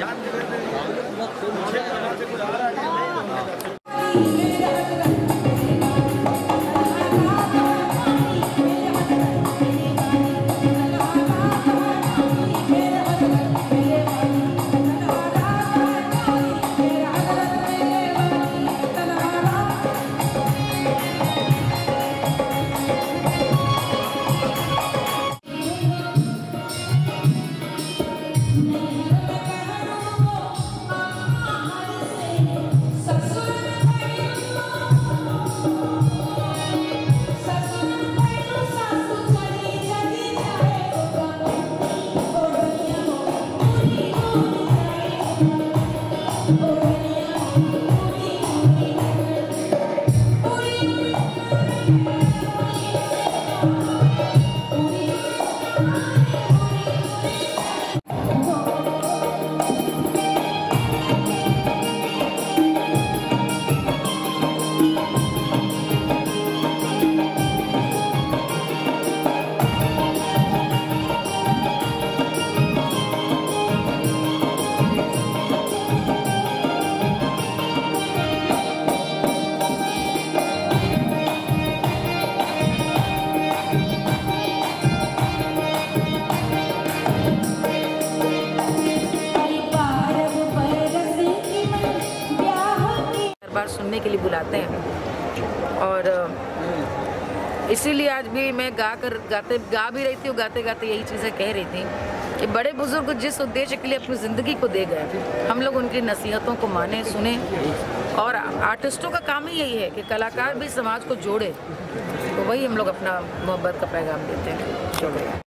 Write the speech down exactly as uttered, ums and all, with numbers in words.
बार सुनने के लिए बुलाते हैं और इसीलिए आज भी मैं गा कर गाते गा भी रही थी और गाते गाते यही चीज़ें कह रही थी कि बड़े बुजुर्ग जिस उद्देश्य के लिए अपनी ज़िंदगी को दे गए, हम लोग उनकी नसीहतों को माने सुने। और आर्टिस्टों का काम ही यही है कि कलाकार भी समाज को जोड़े, तो वही हम लोग अपना मोहब्बत का पैगाम देते हैं।